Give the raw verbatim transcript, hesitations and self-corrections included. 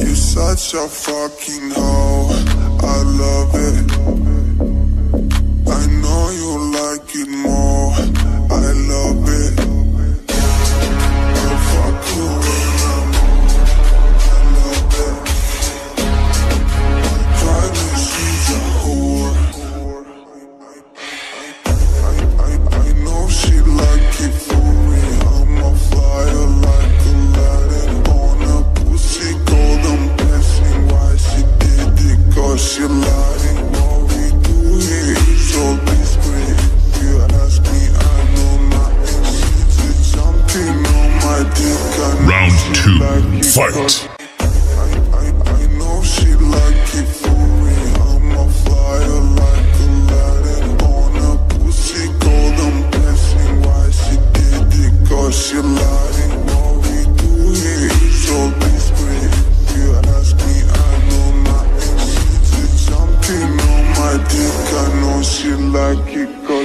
such a fucking hoe, I love it. I know you like it more, I love it. I fuck you when I'm on, I love it. I drive me, she's a whore. I, I, I know she like it for me, I'm a flyer like Aladdin on a pussy golden blessing. Why she did it? Cause she lying. What we do here is so discreet. If you ask me, I know nothing. She's just jumping on my dick. I know Round she two, like it fight. cause I, I, I know she like it for me, I'm a flyer like Aladdin on a pussy golden blessing. Why she did it? Cause she lying. What we do here is so discreet. If you ask me, I know nothing. She's just jumping on my dick. I know she like it cause